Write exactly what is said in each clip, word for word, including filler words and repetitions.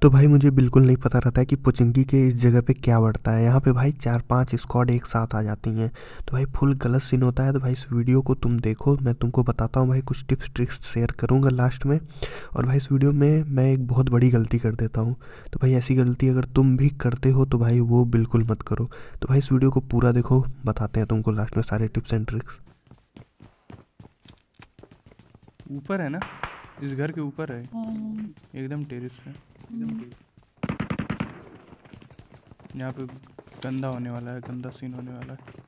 तो भाई मुझे बिल्कुल नहीं पता रहता है कि पोचिंकी के इस जगह पे क्या बढ़ता है। यहाँ पे भाई चार पांच स्क्वाड एक साथ आ जाती हैं, तो भाई फुल गलत सीन होता है। तो भाई इस वीडियो को तुम देखो, मैं तुमको बताता हूँ भाई, कुछ टिप्स ट्रिक्स शेयर करूँगा लास्ट में। और भाई इस वीडियो में मैं एक बहुत बड़ी गलती कर देता हूँ, तो भाई ऐसी गलती अगर तुम भी करते हो तो भाई वो बिल्कुल मत करो। तो भाई इस वीडियो को पूरा देखो, बताते हैं तुमको लास्ट में सारे टिप्स एंड ट्रिक्स। ऊपर है ना, इस घर के ऊपर है, एकदम टेरेस पे। यहाँ पे गंदा होने वाला है, गंदा सीन होने वाला है।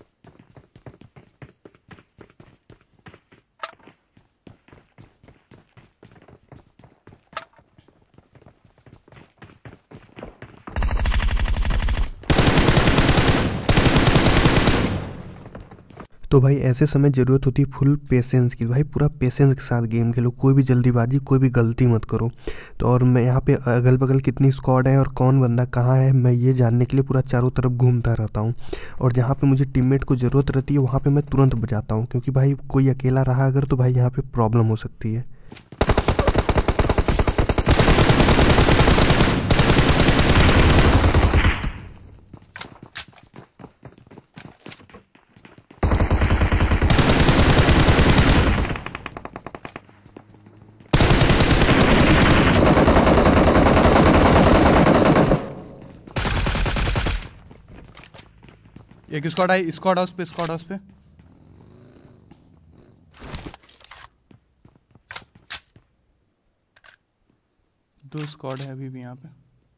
तो भाई ऐसे समय ज़रूरत होती है फुल पेशेंस की। भाई पूरा पेशेंस के साथ गेम खेलो, कोई भी जल्दीबाजी, कोई भी गलती मत करो। तो और मैं यहाँ पे अगल बगल कितनी स्क्वाड है और कौन बंदा कहाँ है, मैं ये जानने के लिए पूरा चारों तरफ घूमता रहता हूँ। और जहाँ पे मुझे टीममेट को ज़रूरत रहती है वहाँ पे मैं तुरंत बजाता हूँ, क्योंकि भाई कोई अकेला रहा अगर तो भाई यहाँ पे प्रॉब्लम हो सकती है। एक स्क्वाड आई, स्क्वाड हाउस पे, स्क्वाड हाउस पे। दो स्क्वाड है अभी भी यहाँ पे।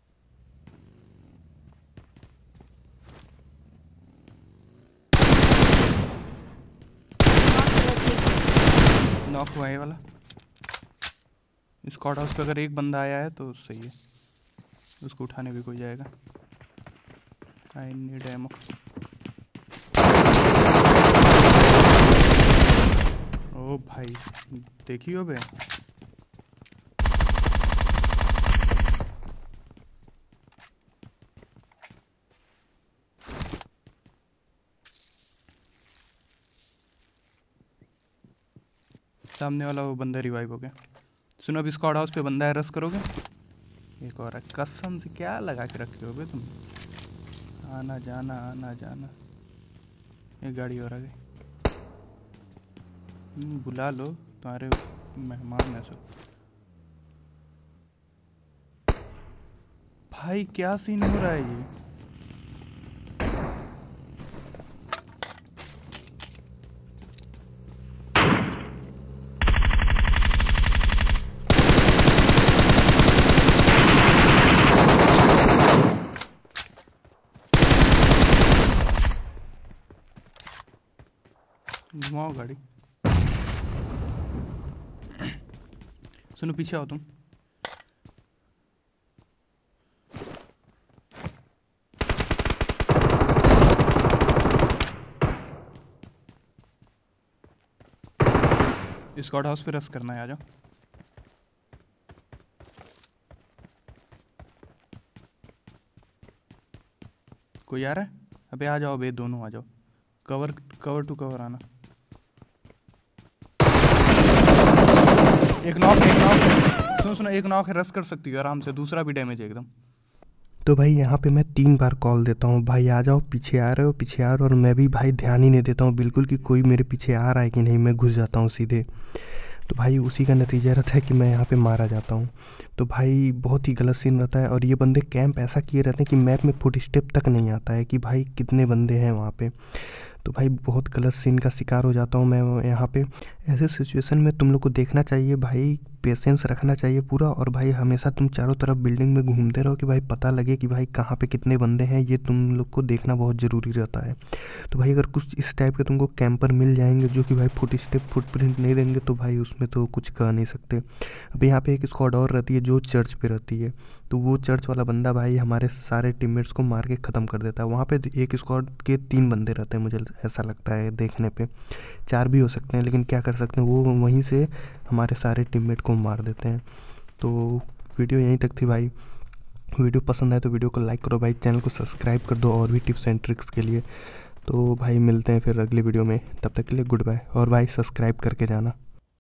नॉक हुआ है वाला। स्क्वाड हाउस पे अगर एक बंदा आया है तो सही है, उसको उठाने भी कोई जाएगा। I need ammo. ओ भाई देखियो बे, सामने वाला वो बंदा रिवाइव हो गया। सुनो, अब स्क्वाड हाउस पे बंदा है, रस करोगे? एक और है, कसम से क्या लगा के रखे हो बे तुम? आना जाना आना जाना। एक गाड़ी और आ गई, बुला लो, तुम्हारे मेहमान है सब। भाई क्या सीन हो रहा है ये? घुमाओ गाड़ी। सुनो, पीछे आओ तुम। स्क्वाड हाउस पे रस करना है, आ जाओ। कोई आ रहा है? अबे आ जाओ बे, दोनों आ जाओ। कवर कवर टू कवर आना। एक नॉक है, एक नॉक है। सुनो सुनो, एक नॉक है, रस कर सकती हो आराम से। दूसरा भी डैमेज है एकदम। तो भाई यहाँ पे मैं तीन बार कॉल देता हूँ, भाई आ जाओ, पीछे आ रहे हो, पीछे आ रहे हो। और मैं भी भाई ध्यान ही नहीं देता हूँ बिल्कुल कि कोई मेरे पीछे आ रहा है कि नहीं, मैं घुस जाता हूँ सीधे। तो भाई उसी का नतीजा रहता है कि मैं यहाँ पे मारा जाता हूँ। तो भाई बहुत ही गलत सीन रहता है। और ये बंदे कैंप ऐसा किए रहते हैं कि मैप में फुट स्टेप तक नहीं आता है कि भाई कितने बंदे हैं वहाँ पे। तो भाई बहुत गलत सीन का शिकार हो जाता हूँ मैं यहाँ पे। ऐसे सिचुएशन में तुम लोग को देखना चाहिए भाई, पेशेंस रखना चाहिए पूरा। और भाई हमेशा तुम चारों तरफ बिल्डिंग में घूमते रहो कि भाई पता लगे कि भाई कहाँ पे कितने बंदे हैं, ये तुम लोग को देखना बहुत ज़रूरी रहता है। तो भाई अगर कुछ इस टाइप के तुमको कैंपर मिल जाएंगे जो कि भाई फुट स्टेप फुटप्रिंट नहीं देंगे, तो भाई उसमें तो कुछ कह नहीं सकते। अब यहाँ पे एक स्क्वाड और रहती है जो चर्च पे रहती है, तो वो चर्च वाला बंदा भाई हमारे सारे टीममेट्स को मार के ख़त्म कर देता है। वहाँ पे एक स्क्वाड के तीन बंदे रहते हैं, मुझे ऐसा लगता है देखने पे, चार भी हो सकते हैं, लेकिन क्या कर सकते हैं, वो वहीं से हमारे सारे टीममेट को मार देते हैं। तो वीडियो यहीं तक थी भाई। वीडियो पसंद आए तो वीडियो को लाइक करो भाई, चैनल को सब्सक्राइब कर दो और भी टिप्स एंड ट्रिक्स के लिए। तो भाई मिलते हैं फिर अगली वीडियो में, तब तक के लिए गुड बाय। और भाई सब्सक्राइब करके जाना।